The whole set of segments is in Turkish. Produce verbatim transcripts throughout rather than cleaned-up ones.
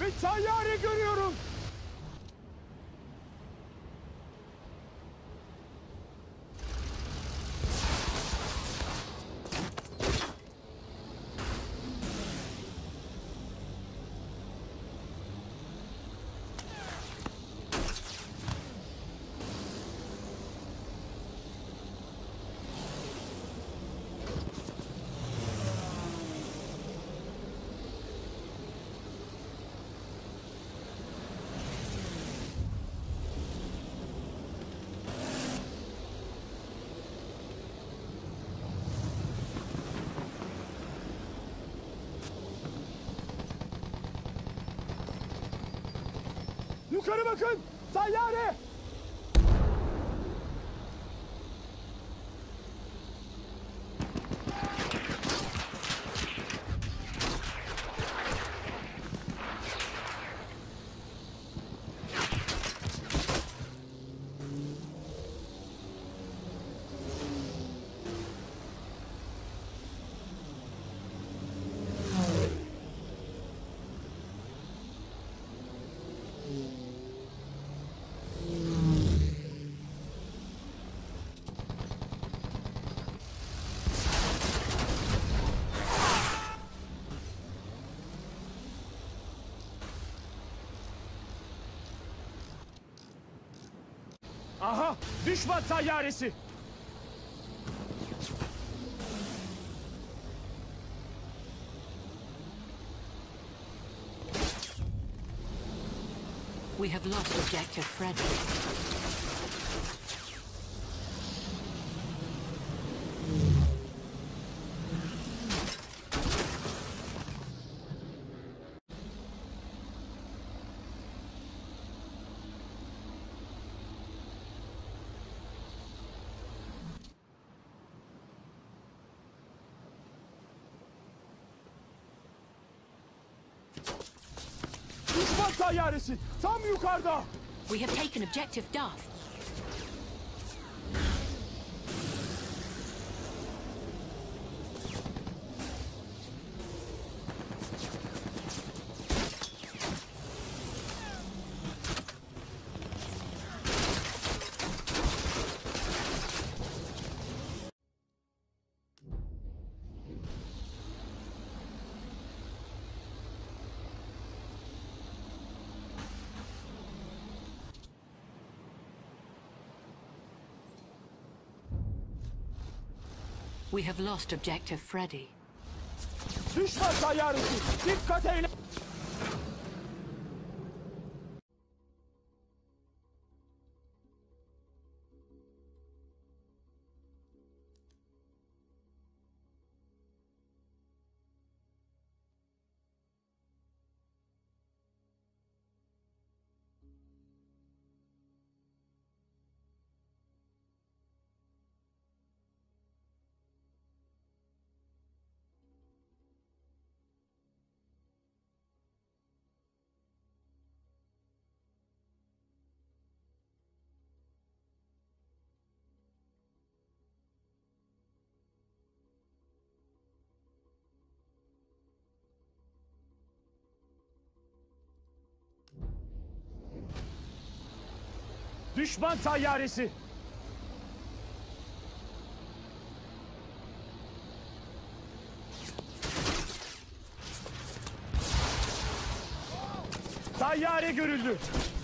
Bir tayyare görüyorum. Yukarı bakın! Tayyare! Aha! Düşman tayyaresi! We have lost objective Freddy. Düşman tayyaresi tam yukarıda. We have taken objective Duff. We have lost objective Freddy. Düşman tayyaresi dikkat eyle. Düşman tayyaresi. Tayyare görüldü.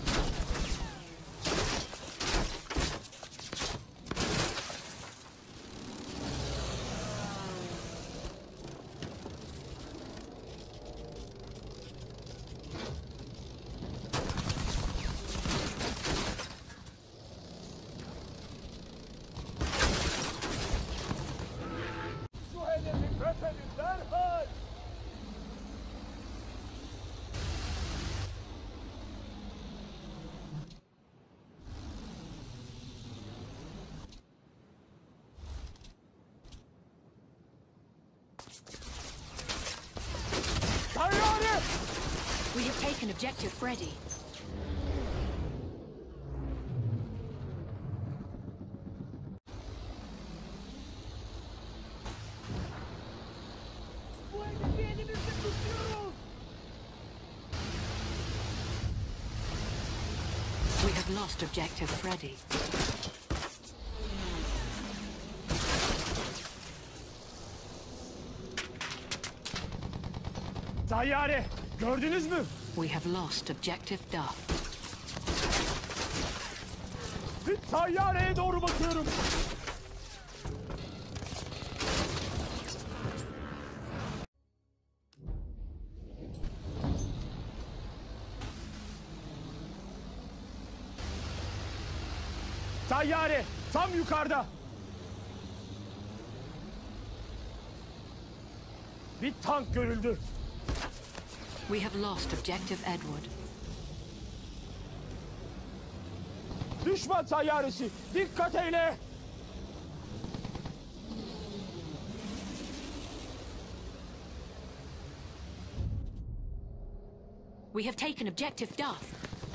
We have taken objective Freddy. have lost objective Freddy. Tayyare, gördünüz mü? We have lost objective Duff. Bir tayyareye doğru bakıyorum. Tayyare, tam yukarıda. Bir tank görüldü. We have lost objective Edward. Düşman tayyaresi, dikkat eyle. We have taken objective Duff.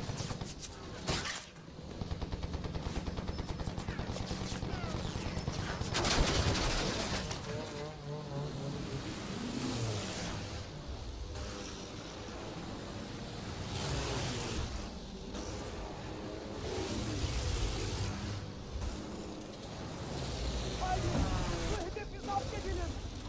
Bu hedefi zapt edelim.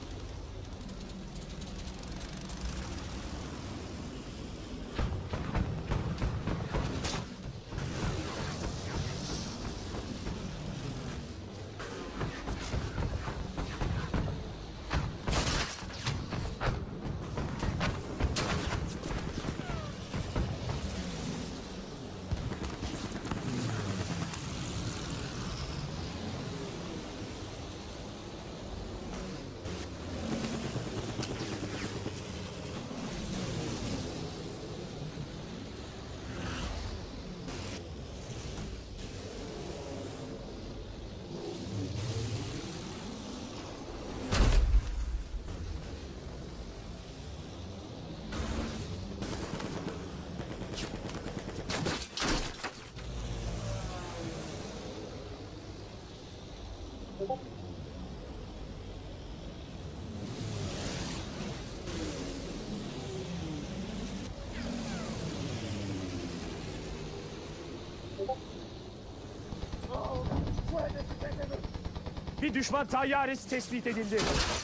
Bir düşman tayyaresi tespit edildi.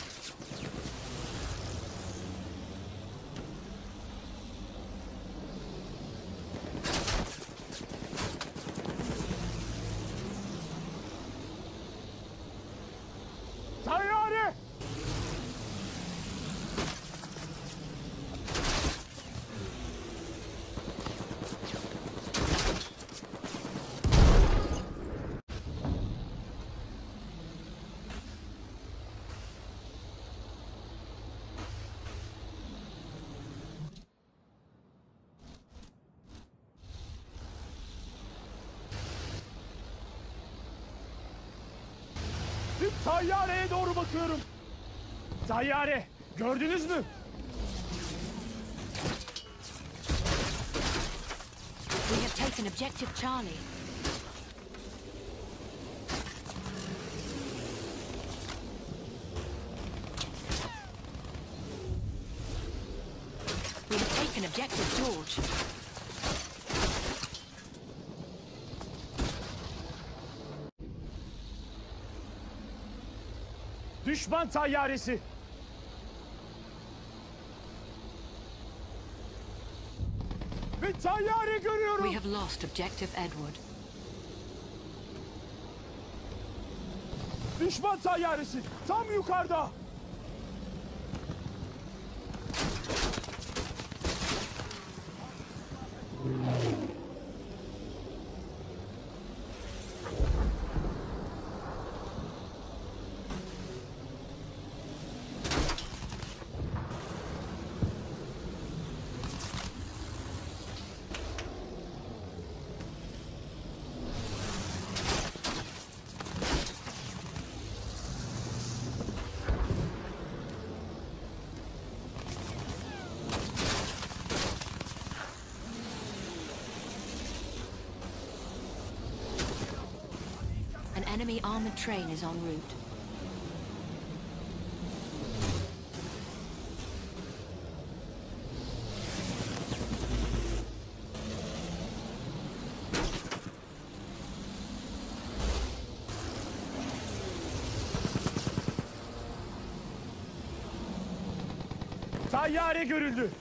Tayyare! Bir tayyareye doğru bakıyorum. Tayyare, gördünüz mü? We have taken objective Charlie. We have taken objective George. Düşman tayyaresi. Bir tayyare görüyorum. We have lost objective Edward. Düşman tayyaresi tam yukarıda. An enemy armored train is en route. Tayyare görüldü.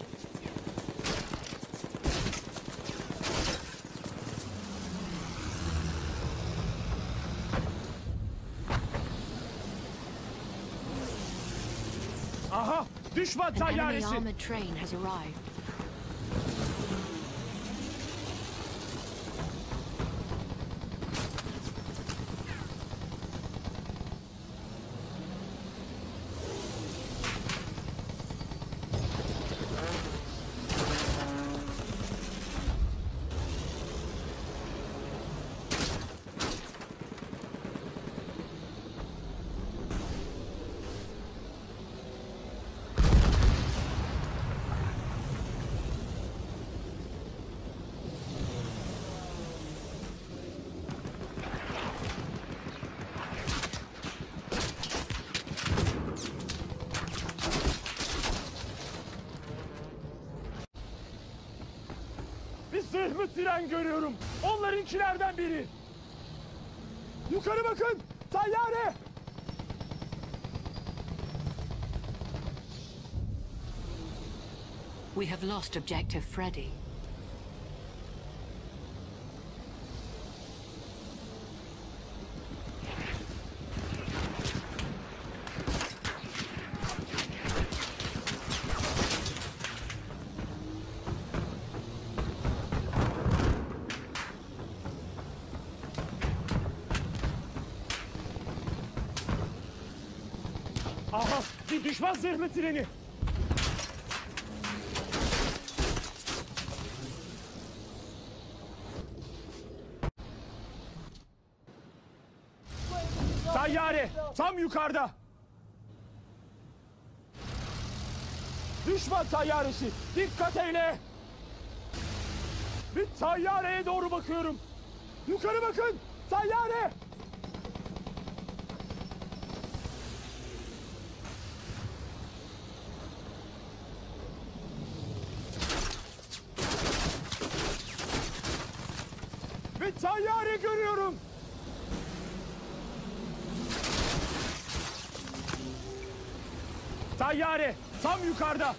Aha! Düşman An enemy tayyaresi. armored train has arrived. Bir zırhlı tren görüyorum. Onlarınkilerden biri. Yukarı bakın. Tayyare. We have lost objective Freddy. Aha! Bir düşman zırhlı treni. Tayyare tam yukarıda. Düşman tayyaresi. Dikkat eyle. Bir tayyareye doğru bakıyorum. Yukarı bakın. Tayyare. Bir tayyare görüyorum. Tayyare tam yukarıda.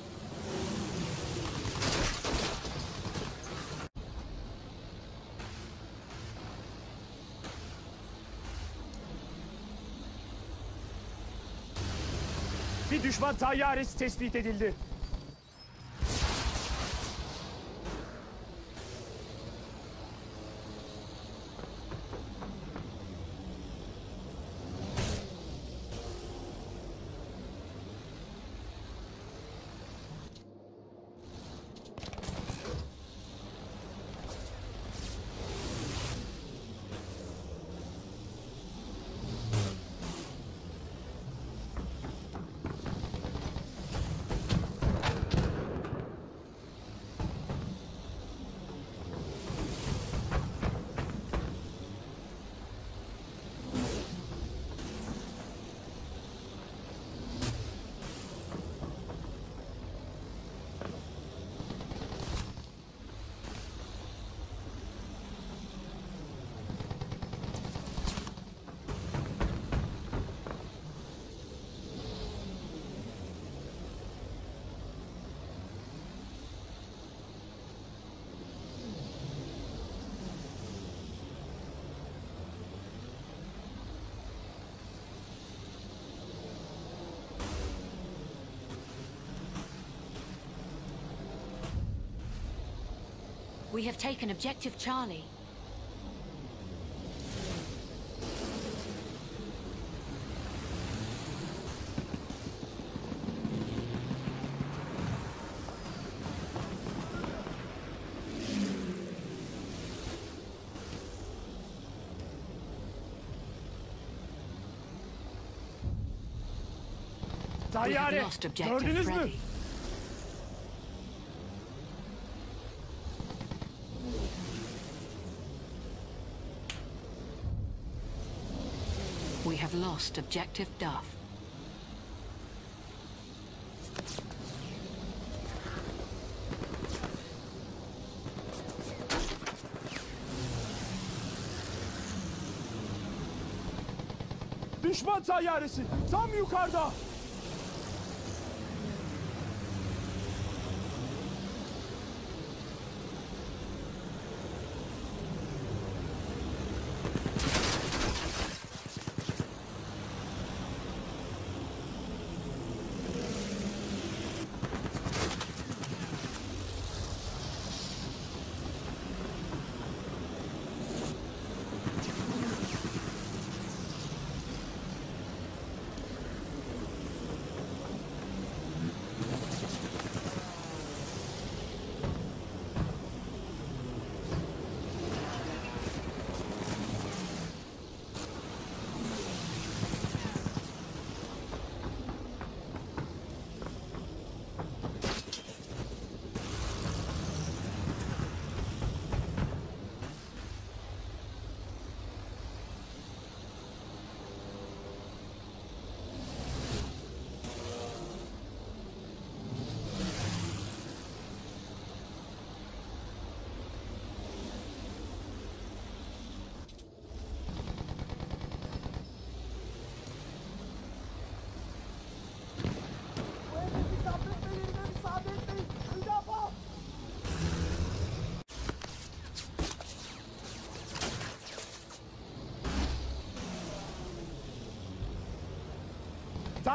Bir düşman tayyaresi tespit edildi. We have taken objective Charlie. We have Tayyare lost objective gördünüz mü? Freddy. We have lost objective Duff. Düşman tayyaresi tam yukarıda.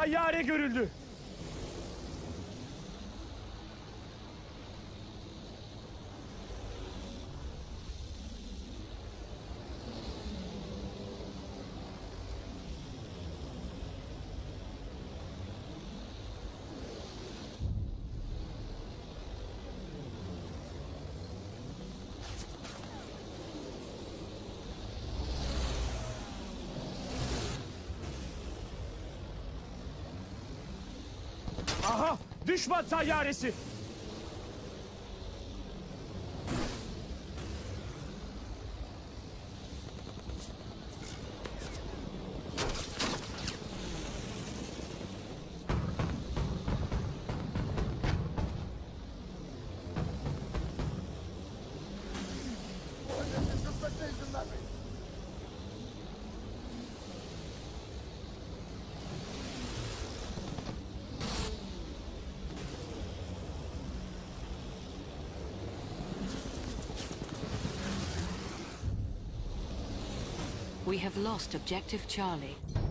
Tayyare görüldü. Aha! Düşman tayyaresi! We have lost objective Charlie.